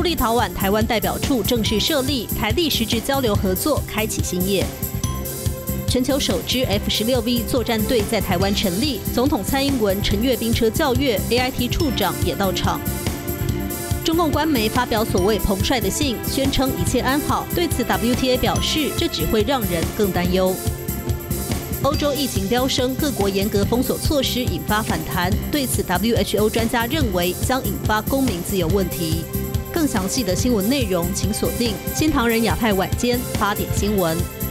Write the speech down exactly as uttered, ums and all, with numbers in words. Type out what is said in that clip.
驻立陶宛台湾代表处正式设立，台立实质交流合作开启新页。全球首支 F 十六 V 作战队在台湾成立，总统蔡英文乘阅兵车校阅 ，A I T 处长也到场。中共官媒发表所谓彭帅的信，宣称一切安好。对此 W T A 表示，这只会让人更担忧。欧洲疫情飙升，各国严格封锁措施引发反弹。对此 W H O 专家认为将引发公民自由问题。更详细的新闻内容，请锁定新唐人亚太晚间八点新闻。